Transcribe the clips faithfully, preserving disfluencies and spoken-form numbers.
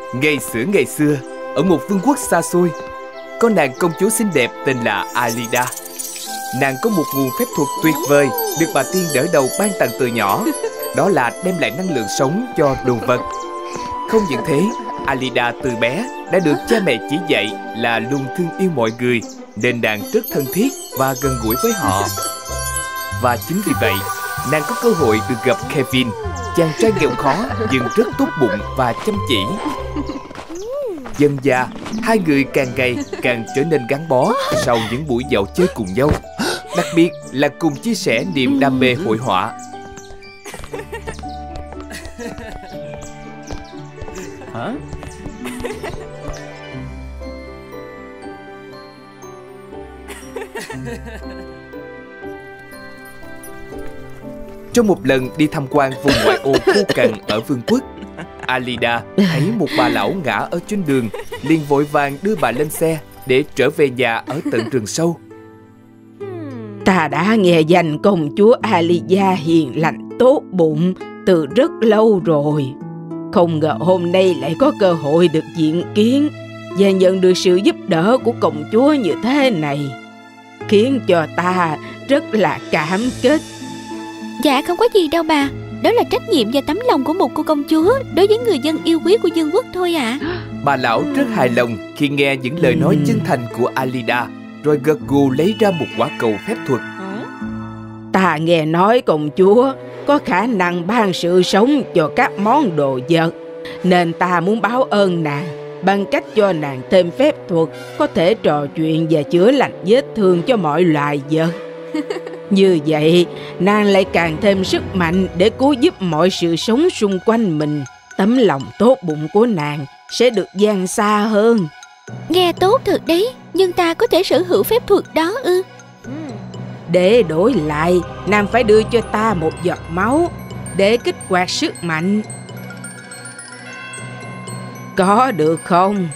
Ngày xưa ngày xưa, ở một vương quốc xa xôi, có nàng công chúa xinh đẹp tên là Alida. Nàng có một nguồn phép thuật tuyệt vời được bà tiên đỡ đầu ban tặng từ nhỏ. Đó là đem lại năng lượng sống cho đồ vật. Không những thế, Alida từ bé đã được cha mẹ chỉ dạy là luôn thương yêu mọi người, nên nàng rất thân thiết và gần gũi với họ. Và chính vì vậy, nàng có cơ hội được gặp Kevin, chàng trai nghèo khó nhưng rất tốt bụng và chăm chỉ. Dần dà, hai người càng ngày càng trở nên gắn bó sau những buổi dạo chơi cùng nhau, đặc biệt là cùng chia sẻ niềm đam mê hội họa. Hả? Trong một lần đi tham quan vùng ngoại ô khô cằn ở vương quốc, Alida thấy một bà lão ngã ở trên đường, liền vội vàng đưa bà lên xe để trở về nhà ở tận rừng sâu. Ta đã nghe danh công chúa Alida hiền lành tốt bụng từ rất lâu rồi. Không ngờ hôm nay lại có cơ hội được diện kiến và nhận được sự giúp đỡ của công chúa như thế này, khiến cho ta rất là cảm kích. Dạ không có gì đâu bà. Đó là trách nhiệm và tấm lòng của một cô công chúa đối với người dân yêu quý của vương quốc thôi ạ. À. Bà lão rất hài lòng khi nghe những lời nói chân thành của Alida, rồi gật gù lấy ra một quả cầu phép thuật. Ta nghe nói công chúa có khả năng ban sự sống cho các món đồ vật, nên ta muốn báo ơn nàng bằng cách cho nàng thêm phép thuật có thể trò chuyện và chữa lành vết thương cho mọi loài vật. Như vậy, nàng lại càng thêm sức mạnh để cứu giúp mọi sự sống xung quanh mình. Tấm lòng tốt bụng của nàng sẽ được dang xa hơn. Nghe tốt thật đấy, nhưng ta có thể sở hữu phép thuật đó ư? Để đổi lại, nàng phải đưa cho ta một giọt máu để kích hoạt sức mạnh. Có được không?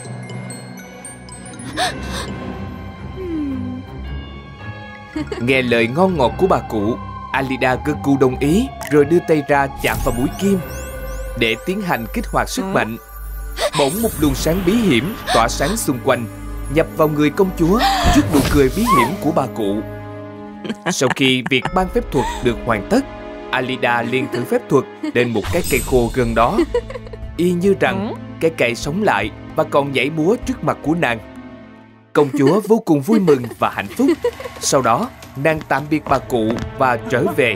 Nghe lời ngon ngọt của bà cụ, Alida gật gù đồng ý, rồi đưa tay ra chạm vào mũi kim để tiến hành kích hoạt sức mạnh. Bỗng một luồng sáng bí hiểm tỏa sáng xung quanh, nhập vào người công chúa trước nụ cười bí hiểm của bà cụ. Sau khi việc ban phép thuật được hoàn tất, Alida liền thử phép thuật lên một cái cây khô gần đó, y như rằng cái cây sống lại và còn nhảy múa trước mặt của nàng. Công chúa vô cùng vui mừng và hạnh phúc. Sau đó, nàng tạm biệt bà cụ và trở về.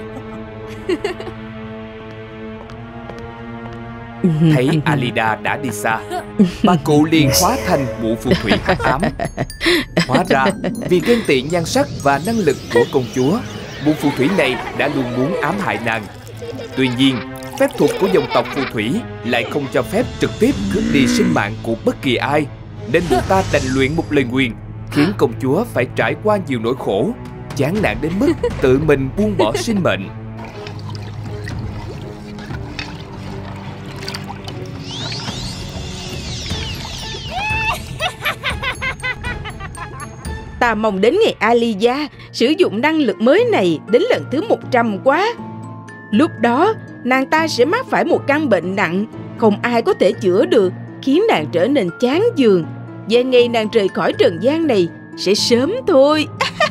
Thấy Alida đã đi xa, bà cụ liền hóa thành mụ phù thủy hắc ám. Hóa ra, vì ghen tị nhan sắc và năng lực của công chúa, mụ phù thủy này đã luôn muốn ám hại nàng. Tuy nhiên, phép thuật của dòng tộc phù thủy lại không cho phép trực tiếp cướp đi sinh mạng của bất kỳ ai, nên mụ ta đành luyện một lời nguyền, khiến công chúa phải trải qua nhiều nỗi khổ, chán nản đến mức tự mình buông bỏ sinh mệnh. Ta mong đến ngày Alida sử dụng năng lực mới này đến lần thứ một trăm quá. Lúc đó, nàng ta sẽ mắc phải một căn bệnh nặng, không ai có thể chữa được, khiến nàng trở nên chán chường. Và ngày nàng rời khỏi trần gian này sẽ sớm thôi.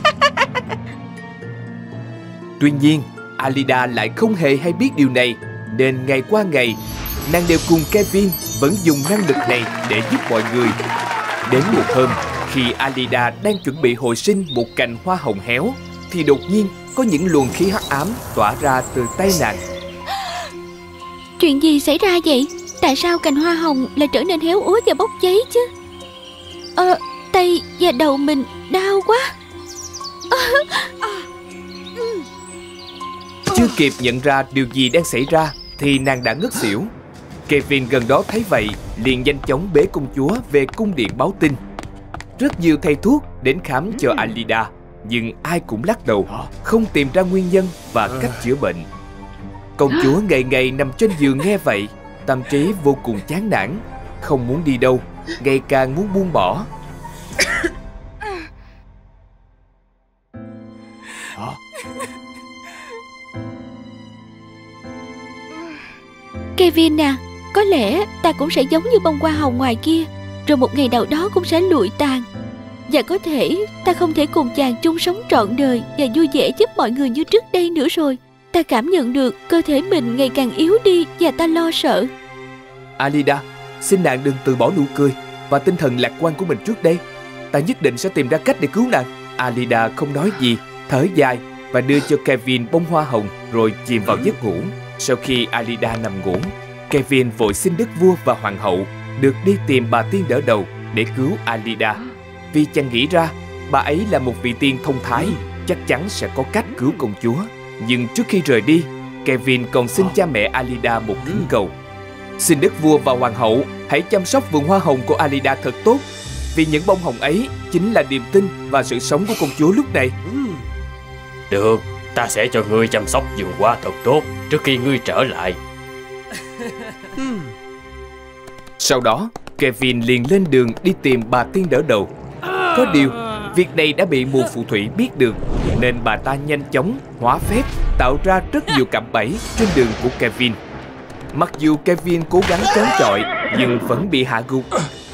Tuy nhiên, Alida lại không hề hay biết điều này, nên ngày qua ngày, nàng đều cùng Kevin vẫn dùng năng lực này để giúp mọi người. Đến một hôm, khi Alida đang chuẩn bị hồi sinh một cành hoa hồng héo, thì đột nhiên có những luồng khí hắc ám tỏa ra từ tay nàng. Chuyện gì xảy ra vậy? Tại sao cành hoa hồng lại trở nên héo úa và bốc cháy chứ? Ờ, tay và đầu mình đau quá. Chưa kịp nhận ra điều gì đang xảy ra thì nàng đã ngất xỉu. Kevin gần đó thấy vậy liền nhanh chóng bế công chúa về cung điện báo tin. Rất nhiều thầy thuốc đến khám cho Alida, nhưng ai cũng lắc đầu, không tìm ra nguyên nhân và cách chữa bệnh. Công chúa ngày ngày nằm trên giường nghe vậy, tâm trí vô cùng chán nản, không muốn đi đâu, ngày càng muốn buông bỏ. Kevin à, Có lẽ ta cũng sẽ giống như bông hoa hồng ngoài kia, rồi một ngày nào đó cũng sẽ lụi tàn. Và có thể ta không thể cùng chàng chung sống trọn đời và vui vẻ giúp mọi người như trước đây nữa rồi. Ta cảm nhận được cơ thể mình ngày càng yếu đi và ta lo sợ. Alida, xin nàng đừng từ bỏ nụ cười và tinh thần lạc quan của mình trước đây. Ta nhất định sẽ tìm ra cách để cứu nàng. Alida không nói gì, thở dài và đưa cho Kevin bông hoa hồng rồi chìm vào giấc ngủ. Sau khi Alida nằm ngủ, Kevin vội xin đức vua và hoàng hậu được đi tìm bà tiên đỡ đầu để cứu Alida, vì chàng nghĩ ra bà ấy là một vị tiên thông thái, chắc chắn sẽ có cách cứu công chúa. Nhưng trước khi rời đi, Kevin còn xin cha mẹ Alida một thỉnh cầu: xin đức vua và hoàng hậu hãy chăm sóc vườn hoa hồng của Alida thật tốt, vì những bông hồng ấy chính là niềm tin và sự sống của công chúa lúc này. Được, ta sẽ cho ngươi chăm sóc vườn hoa thật tốt trước khi ngươi trở lại. Sau đó, Kevin liền lên đường đi tìm bà tiên đỡ đầu. Có điều, việc này đã bị mù phù thủy biết được, nên bà ta nhanh chóng hóa phép tạo ra rất nhiều cạm bẫy trên đường của Kevin. Mặc dù Kevin cố gắng chống chọi nhưng vẫn bị hạ gục.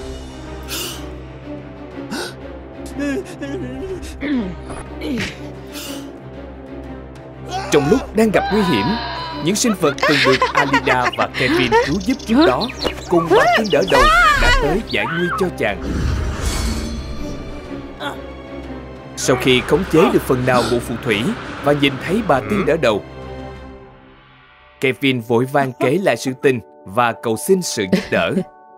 Trong lúc đang gặp nguy hiểm, những sinh vật từng được Alida và Kevin cứu giúp trước đó cùng bà tiên đỡ đầu đã tới giải nguy cho chàng. Sau khi khống chế được phần nào bộ phù thủy và nhìn thấy bà tiên đỡ đầu, Kevin vội vàng kể lại sự tình và cầu xin sự giúp đỡ.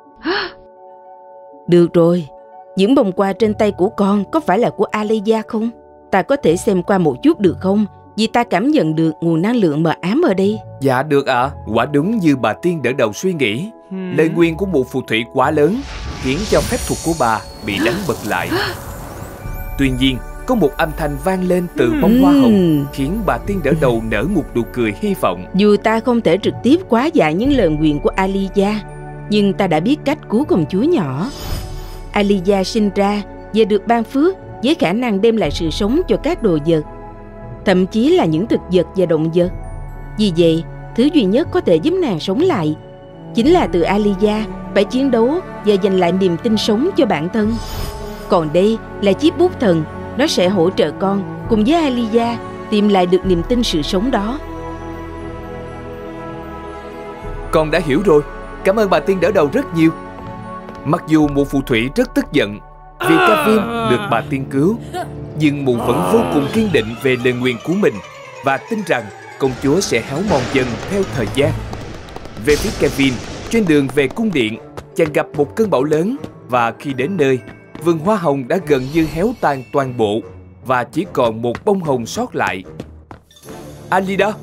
Được rồi, những bông hoa trên tay của con có phải là của Alida không? Ta có thể xem qua một chút được không? Vì ta cảm nhận được nguồn năng lượng mờ ám ở đây. Dạ được ạ. À. Quả đúng như bà tiên đỡ đầu suy nghĩ, hmm. lời nguyền của bộ phù thủy quá lớn khiến cho phép thuật của bà bị đánh bật lại. Tuy nhiên, có một âm thanh vang lên từ bông hoa hồng khiến bà tiên đỡ đầu nở một nụ cười hy vọng. Dù ta không thể trực tiếp quá giải những lời nguyền của Alida, nhưng ta đã biết cách cứu công chúa nhỏ. Alida sinh ra và được ban phước với khả năng đem lại sự sống cho các đồ vật, thậm chí là những thực vật và động vật. Vì vậy, thứ duy nhất có thể giúp nàng sống lại chính là từ Alida phải chiến đấu và giành lại niềm tin sống cho bản thân. Còn đây là chiếc bút thần, nó sẽ hỗ trợ con cùng với Alida tìm lại được niềm tin sự sống đó. Con đã hiểu rồi. Cảm ơn bà tiên đỡ đầu rất nhiều. Mặc dù mụ phù thủy rất tức giận vì Kevin được bà tiên cứu, nhưng mụ vẫn vô cùng kiên định về lời nguyền của mình và tin rằng công chúa sẽ héo mòn dần theo thời gian. Về phía Kevin, trên đường về cung điện, chàng gặp một cơn bão lớn và khi đến nơi, vườn hoa hồng đã gần như héo tàn toàn bộ và chỉ còn một bông hồng sót lại. Alida!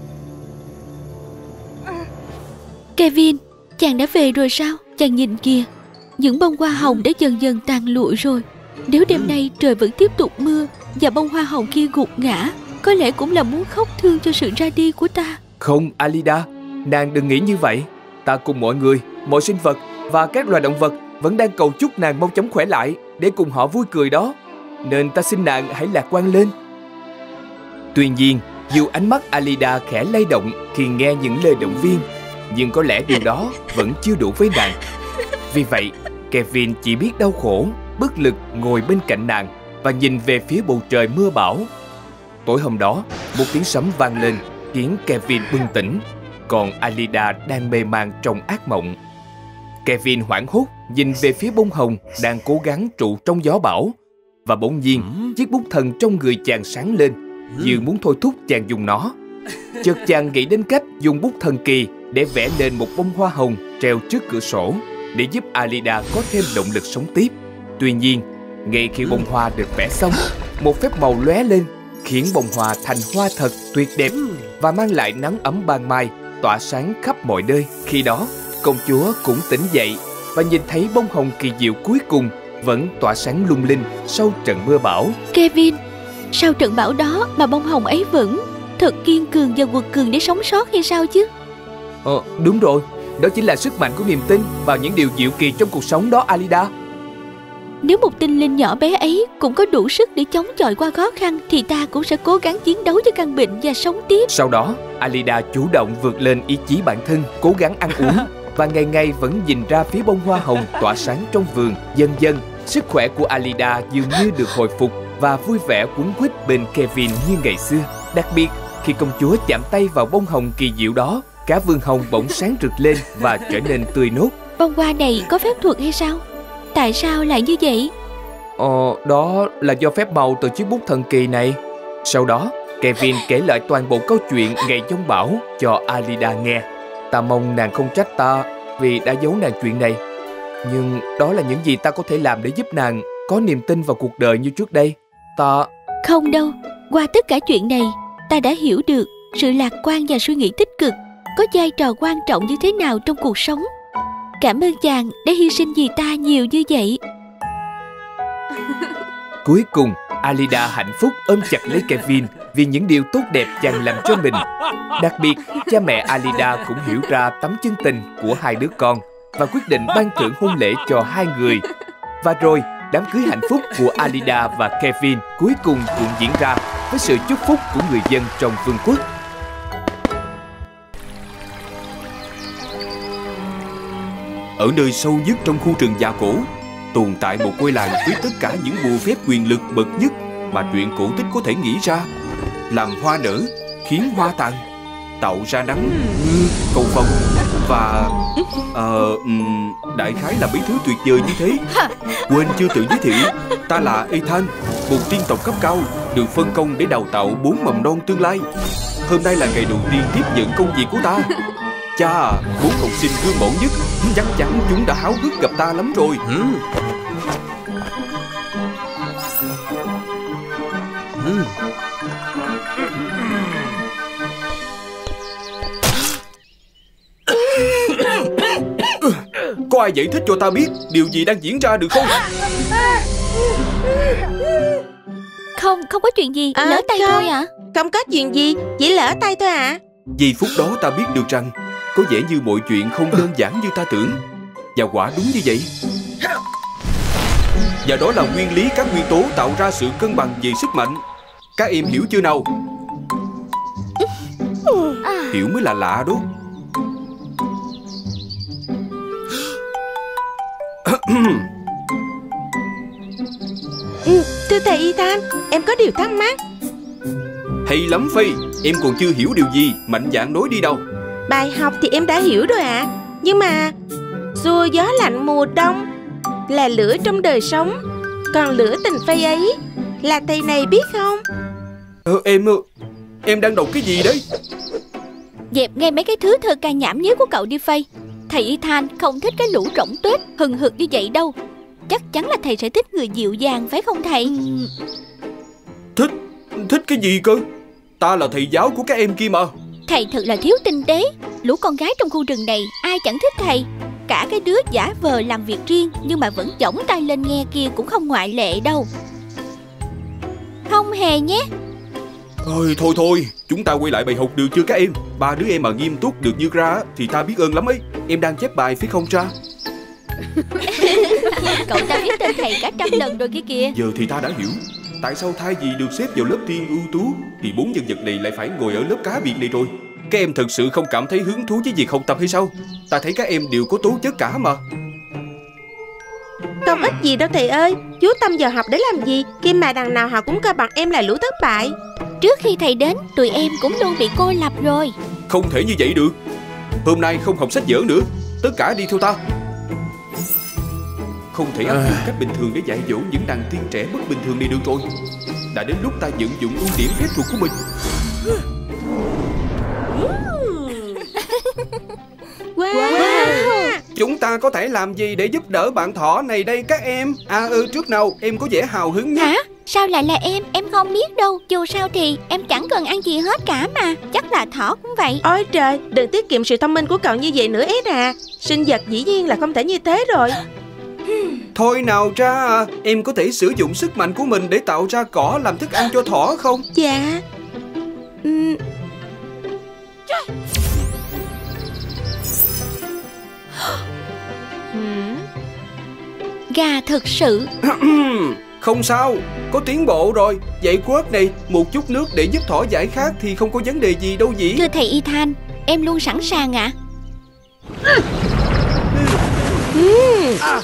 Kevin, chàng đã về rồi sao? Chàng nhìn kìa, những bông hoa hồng đã dần dần tàn lụi rồi. Nếu đêm nay trời vẫn tiếp tục mưa và bông hoa hồng kia gục ngã, có lẽ cũng là muốn khóc thương cho sự ra đi của ta. Không, Alida, nàng đừng nghĩ như vậy. Ta cùng mọi người, mọi sinh vật và các loài động vật vẫn đang cầu chúc nàng mau chóng khỏe lại để cùng họ vui cười đó. Nên ta xin nàng hãy lạc quan lên. Tuy nhiên, dù ánh mắt Alida khẽ lay động khi nghe những lời động viên, nhưng có lẽ điều đó vẫn chưa đủ với nàng. Vì vậy, Kevin chỉ biết đau khổ, bất lực ngồi bên cạnh nàng và nhìn về phía bầu trời mưa bão. Tối hôm đó, một tiếng sấm vang lên khiến Kevin bừng tỉnh, còn Alida đang mê man trong ác mộng. Kevin hoảng hốt nhìn về phía bông hồng đang cố gắng trụ trong gió bão, và bỗng nhiên chiếc bút thần trong người chàng sáng lên, như muốn thôi thúc chàng dùng nó. Chợt chàng nghĩ đến cách dùng bút thần kỳ để vẽ nên một bông hoa hồng treo trước cửa sổ để giúp Alida có thêm động lực sống tiếp. Tuy nhiên, ngay khi bông hoa được vẽ xong, một phép màu lóe lên khiến bông hoa thành hoa thật tuyệt đẹp và mang lại nắng ấm ban mai tỏa sáng khắp mọi nơi. Khi đó, công chúa cũng tỉnh dậy và nhìn thấy bông hồng kỳ diệu cuối cùng vẫn tỏa sáng lung linh sau trận mưa bão. Kevin, sau trận bão đó mà bông hồng ấy vẫn thật kiên cường và quật cường để sống sót hay sao chứ? Ờ, đúng rồi. Đó chính là sức mạnh của niềm tin vào những điều diệu kỳ trong cuộc sống đó, Alida. Nếu một tinh linh nhỏ bé ấy cũng có đủ sức để chống chọi qua khó khăn, thì ta cũng sẽ cố gắng chiến đấu với căn bệnh và sống tiếp. Sau đó, Alida chủ động vượt lên ý chí bản thân, cố gắng ăn uống và ngày ngày vẫn nhìn ra phía bông hoa hồng tỏa sáng trong vườn. Dần dần, sức khỏe của Alida dường như được hồi phục và vui vẻ quấn quýt bên Kevin như ngày xưa. Đặc biệt, khi công chúa chạm tay vào bông hồng kỳ diệu đó, cả vườn hồng bỗng sáng rực lên và trở nên tươi nốt. Bông hoa này có phép thuật hay sao? Tại sao lại như vậy? Ờ, đó là do phép màu từ chiếc bút thần kỳ này. Sau đó, Kevin kể lại toàn bộ câu chuyện ngày giông bão cho Alida nghe. Ta mong nàng không trách ta vì đã giấu nàng chuyện này. Nhưng đó là những gì ta có thể làm để giúp nàng có niềm tin vào cuộc đời như trước đây. Ta... Không đâu, qua tất cả chuyện này, ta đã hiểu được sự lạc quan và suy nghĩ tích cực có vai trò quan trọng như thế nào trong cuộc sống. Cảm ơn chàng đã hy sinh vì ta nhiều như vậy. Cuối cùng, Alida hạnh phúc ôm chặt lấy Kevin vì những điều tốt đẹp chàng làm cho mình. Đặc biệt, cha mẹ Alida cũng hiểu ra tấm chân tình của hai đứa con và quyết định ban thưởng hôn lễ cho hai người. Và rồi, đám cưới hạnh phúc của Alida và Kevin cuối cùng cũng diễn ra với sự chúc phúc của người dân trong vương quốc. Ở nơi sâu nhất trong khu rừng già cổ, tồn tại một ngôi làng với tất cả những bùa phép quyền lực bậc nhất mà truyện cổ tích có thể nghĩ ra. Làm hoa nở, khiến hoa tàn, tạo ra nắng, mưa, cầu vồng và... Ờ... Um, đại khái là mấy thứ tuyệt vời như thế. Quên chưa tự giới thiệu, ta là Ethan, một tiên tộc cấp cao được phân công để đào tạo bốn mầm non tương lai. Hôm nay là ngày đầu tiên tiếp nhận công việc của ta. Chà, bốn học sinh gương mẫu nhất, chắc chắn chúng đã háo hức gặp ta lắm rồi. Ừ. Ừ. Có ai giải thích cho ta biết điều gì đang diễn ra được không? Không, không có chuyện gì, à, lỡ tay không, thôi ạ. À? Không có chuyện gì, chỉ lỡ tay thôi ạ. À? Giây phút đó ta biết được rằng có vẻ như mọi chuyện không đơn giản như ta tưởng. Và quả đúng như vậy. Và đó là nguyên lý các nguyên tố tạo ra sự cân bằng về sức mạnh. Các em hiểu chưa nào? Hiểu mới là lạ đó. Ừ, thưa thầy Ethan, em có điều thắc mắc. Hay lắm Phi, em còn chưa hiểu điều gì, mạnh dạn nói đi đâu. Bài học thì em đã hiểu rồi ạ. À. Nhưng mà dù gió lạnh mùa đông là lửa trong đời sống, còn lửa tình Phi ấy là thầy này biết không? Ờ, em Em đang đọc cái gì đấy? Dẹp ngay mấy cái thứ thơ ca nhảm nhí của cậu đi Phi. Thầy Ethan không thích cái lũ rỗng tuếch hừng hực như vậy đâu. Chắc chắn là thầy sẽ thích người dịu dàng phải không thầy? Thích? Thích cái gì cơ? Ta là thầy giáo của các em kia mà. Thầy thật là thiếu tinh tế. Lũ con gái trong khu rừng này ai chẳng thích thầy. Cả cái đứa giả vờ làm việc riêng nhưng mà vẫn giỏng tay lên nghe kia cũng không ngoại lệ đâu. Không hề nhé. Thôi thôi thôi, chúng ta quay lại bài học được chưa các em? Ba đứa em mà nghiêm túc được như Ra thì ta biết ơn lắm ấy. Em đang chép bài phải không Ra? Cậu ta biết tên thầy cả trăm lần rồi kia kìa. Giờ thì ta đã hiểu tại sao thay vì được xếp vào lớp tiên ưu tú thì bốn nhân vật này lại phải ngồi ở lớp cá biệt này rồi. Các em thật sự không cảm thấy hứng thú với việc học tập hay sao? Ta thấy các em đều có tố chất cả mà. Không ít gì đâu thầy ơi. Chú tâm vào học để làm gì khi mà đằng nào họ cũng coi bằng em là lũ thất bại. Trước khi thầy đến, tụi em cũng luôn bị cô lập rồi. Không thể như vậy được. Hôm nay không học sách vở nữa. Tất cả đi theo ta. Không thể áp dụng cách bình thường để dạy dỗ những đàn tiên trẻ bất bình thường này được rồi. Đã đến lúc ta vận dụng ưu điểm phép thuật của mình. Wow. Wow. Chúng ta có thể làm gì để giúp đỡ bạn thỏ này đây các em? À ừ, trước nào em có vẻ hào hứng nhất. Hả? Sao lại là em? Em không biết đâu. Dù sao thì em chẳng cần ăn gì hết cả mà. Chắc là thỏ cũng vậy. Ôi trời, đừng tiết kiệm sự thông minh của cậu như vậy nữa Ed à. Sinh vật dĩ nhiên là không thể như thế rồi. Thôi nào Ra, em có thể sử dụng sức mạnh của mình để tạo ra cỏ làm thức ăn cho thỏ không? Dạ. uhm. Gà thực sự. Không sao, có tiến bộ rồi. Vậy quớt này, một chút nước để giúp thỏ giải khát thì không có vấn đề gì đâu nhỉ? Thưa thầy Ethan, em luôn sẵn sàng ạ. À? À.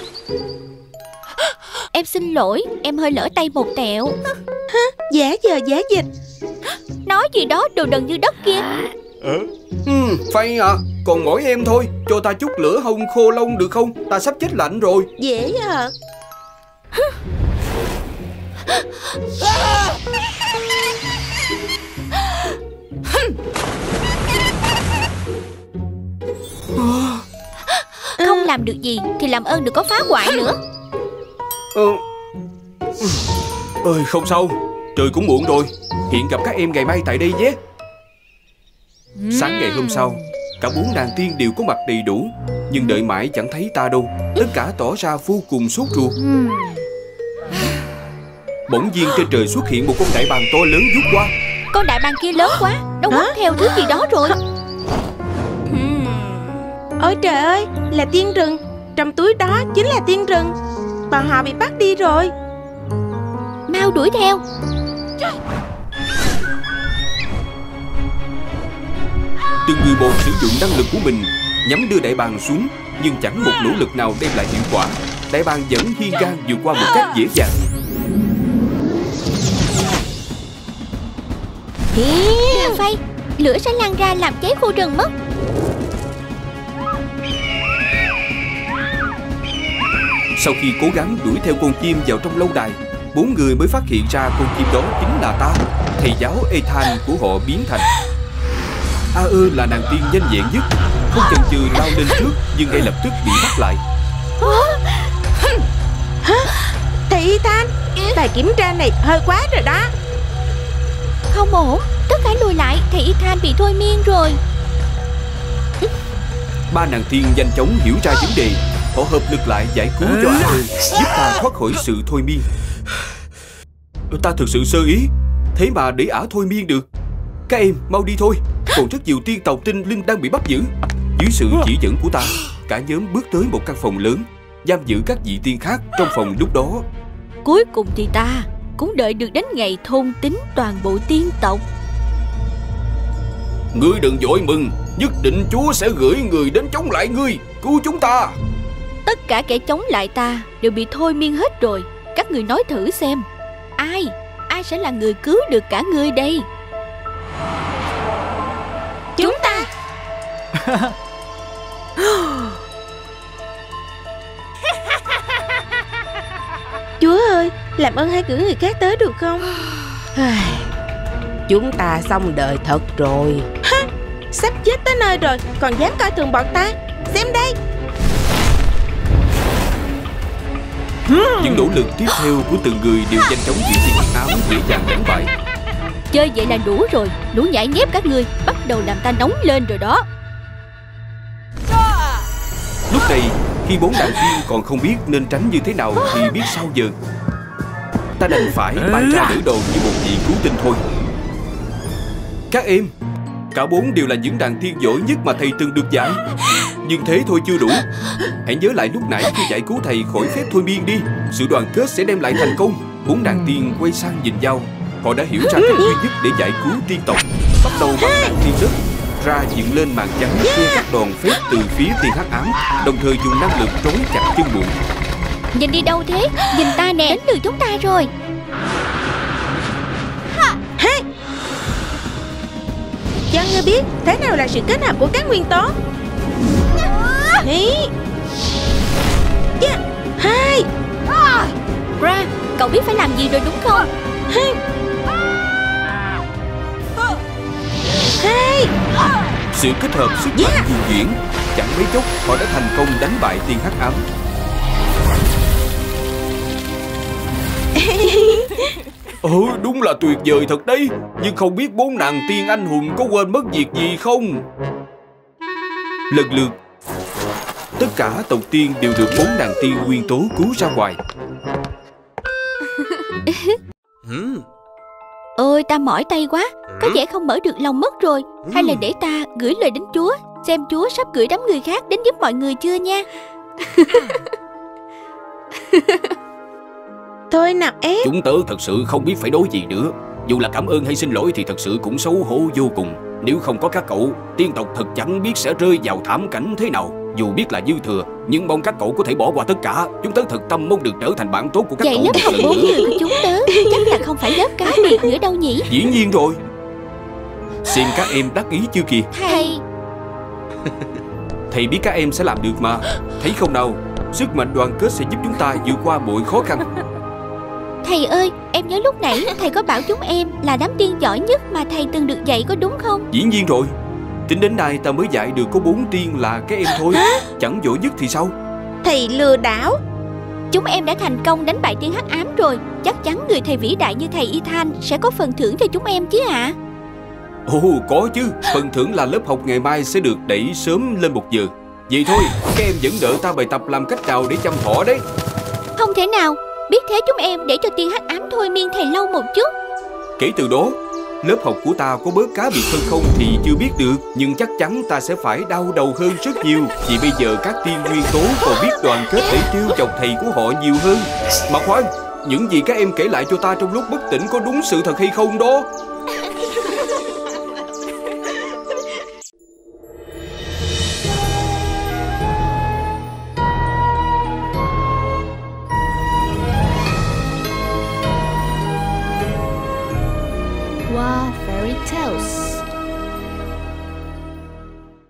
Em xin lỗi, em hơi lỡ tay một tẹo. Hả? Giả giờ giả dịch. Nói gì đó đồ đần như đất kia. Ừ, Phay à, còn mỗi em thôi. Cho ta chút lửa hồng khô lông được không? Ta sắp chết lạnh rồi. Dễ à. Không làm được gì thì làm ơn đừng có phá hoại nữa. Ừ. Ơi không sao, trời cũng muộn rồi. Hẹn gặp các em ngày mai tại đây nhé. Sáng ngày hôm sau, cả bốn nàng tiên đều có mặt đầy đủ, nhưng đợi mãi chẳng thấy ta đâu. Tất cả tỏ ra vô cùng sốt ruột. Bỗng nhiên trên trời xuất hiện một con đại bàng to lớn vút qua. Con đại bàng kia lớn quá, nó quấn theo thứ gì đó rồi. Ôi trời ơi, là tiên rừng. Trong túi đó chính là tiên rừng. Bọn họ bị bắt đi rồi. Mau đuổi theo. Từng người một sử dụng năng lực của mình nhắm đưa đại bàng xuống, nhưng chẳng một nỗ lực nào đem lại hiệu quả. Đại bàng vẫn hiên ngang vượt qua một cách dễ dàng. Đừng Phay, lửa sẽ lan ra làm cháy khu rừng mất. Sau khi cố gắng đuổi theo con chim vào trong lâu đài, bốn người mới phát hiện ra con chim đó chính là ta, thầy giáo Ethan của họ biến thành. A ơ là nàng tiên nhanh nhẹn nhất, không chần chừ lao lên trước, nhưng ngay lập tức bị bắt lại. Hả? Thầy Ethan, bài kiểm tra này hơi quá rồi đó. Không ổn, tất cả lùi lại, thầy Ethan bị thôi miên rồi. Ba nàng tiên nhanh chóng hiểu ra vấn đề. Họ hợp lực lại giải cứu cho A ơ, giúp ta thoát khỏi sự thôi miên. Ta thực sự sơ ý, thế mà để ả thôi miên được. Các em mau đi thôi, còn rất nhiều tiên tộc tinh linh đang bị bắt giữ. Dưới sự chỉ dẫn của ta, cả nhóm bước tới một căn phòng lớn, giam giữ các vị tiên khác trong phòng lúc đó. Cuối cùng thì ta cũng đợi được đến ngày thôn tính toàn bộ tiên tộc. Ngươi đừng vội mừng, nhất định Chúa sẽ gửi người đến chống lại ngươi, cứu chúng ta. Tất cả kẻ chống lại ta đều bị thôi miên hết rồi. Các người nói thử xem, Ai Ai sẽ là người cứu được cả ngươi đây? Chúng ta. Chúa ơi, làm ơn hãy cử người khác tới được không? Chúng ta xong đời thật rồi. Hả? Sắp chết tới nơi rồi, còn dám coi thường bọn ta? Xem đây. Những nỗ lực tiếp theo của từng người đều nhanh chóng bị tiên hắc ám dễ dàng đánh bại. Chơi vậy là đủ rồi, đủ nhảy nhép các ngươi, bắt đầu làm ta nóng lên rồi đó. Lúc này, khi bốn đảng viên còn không biết nên tránh như thế nào thì biết sao giờ. Ta đành phải bày ra đỡ đòn như một vị cứu tinh thôi. Các em, cả bốn đều là những đàn tiên giỏi nhất mà thầy từng được dạy. Nhưng thế thôi chưa đủ. Hãy nhớ lại lúc nãy khi giải cứu thầy khỏi phép thôi miên đi. Sự đoàn kết sẽ đem lại thành công. Bốn đàn tiên quay sang nhìn nhau. Họ đã hiểu ra cách duy nhất để giải cứu tiên tộc. Bắt đầu bằng đàn tiên đất ra dựng lên màn trắng che các đòn phép từ phía tiên hắc ám, đồng thời dùng năng lực trói chặt chân bụng. Nhìn đi đâu thế? Nhìn ta nè, đến lượt chúng ta rồi. Cho ngươi biết thế nào là sự kết hợp của các nguyên tố. Hí. Hai. Ra, cậu biết phải làm gì rồi đúng không? Hai. Sự kết hợp sức mạnh di chuyển, chẳng mấy chốc họ đã thành công đánh bại tiên hắc ám. Ừ, đúng là tuyệt vời thật đấy. Nhưng không biết bốn nàng tiên anh hùng có quên mất việc gì không? Lần lượt, tất cả tộc tiên đều được bốn nàng tiên nguyên tố cứu ra ngoài. Ôi, ta mỏi tay quá, có vẻ không mở được lòng mất rồi. Hay là để ta gửi lời đến Chúa, xem Chúa sắp gửi đám người khác đến giúp mọi người chưa nha. Thôi nào ép. Chúng tớ thật sự không biết phải nói gì nữa. Dù là cảm ơn hay xin lỗi thì thật sự cũng xấu hổ vô cùng. Nếu không có các cậu, tiên tộc thật chẳng biết sẽ rơi vào thảm cảnh thế nào. Dù biết là dư thừa, nhưng mong các cậu có thể bỏ qua tất cả. Chúng tớ thật tâm mong được trở thành bạn tốt của các Vậy cậu lớp một học lần bốn nữa. người của chúng tớ chắc là không phải lớp cá biệt nữa đâu nhỉ? Dĩ nhiên rồi. Xem các em đắc ý chưa kìa. Thầy, Thầy biết các em sẽ làm được mà. Thấy không nào, sức mạnh đoàn kết sẽ giúp chúng ta vượt qua mọi khó khăn. thầy ơi, em nhớ lúc nãy thầy có bảo chúng em là đám tiên giỏi nhất mà thầy từng được dạy, có đúng không? Dĩ nhiên rồi. Tính đến nay ta mới dạy được có bốn tiên là các em thôi. Chẳng giỏi nhất thì sao? Thầy lừa đảo. Chúng em đã thành công đánh bại tiên hắc ám rồi. Chắc chắn người thầy vĩ đại như thầy Ethan sẽ có phần thưởng cho chúng em chứ ạ. À? Ồ, có chứ. Phần thưởng là lớp học ngày mai sẽ được đẩy sớm lên một giờ. Vậy thôi, các em vẫn đợi ta bài tập làm cách nào để chăm thỏ đấy. Không thể nào. Biết thế chúng em để cho tiên hắc ám thôi miên thầy lâu một chút. Kể từ đó, lớp học của ta có bớt cá biệt hơn không thì chưa biết được. Nhưng chắc chắn ta sẽ phải đau đầu hơn rất nhiều. Vì bây giờ các tiên nguyên tố còn biết đoàn kết để trêu chọc thầy của họ nhiều hơn. Mà khoan, những gì các em kể lại cho ta trong lúc bất tỉnh có đúng sự thật hay không đó? Wow Fairy Tales.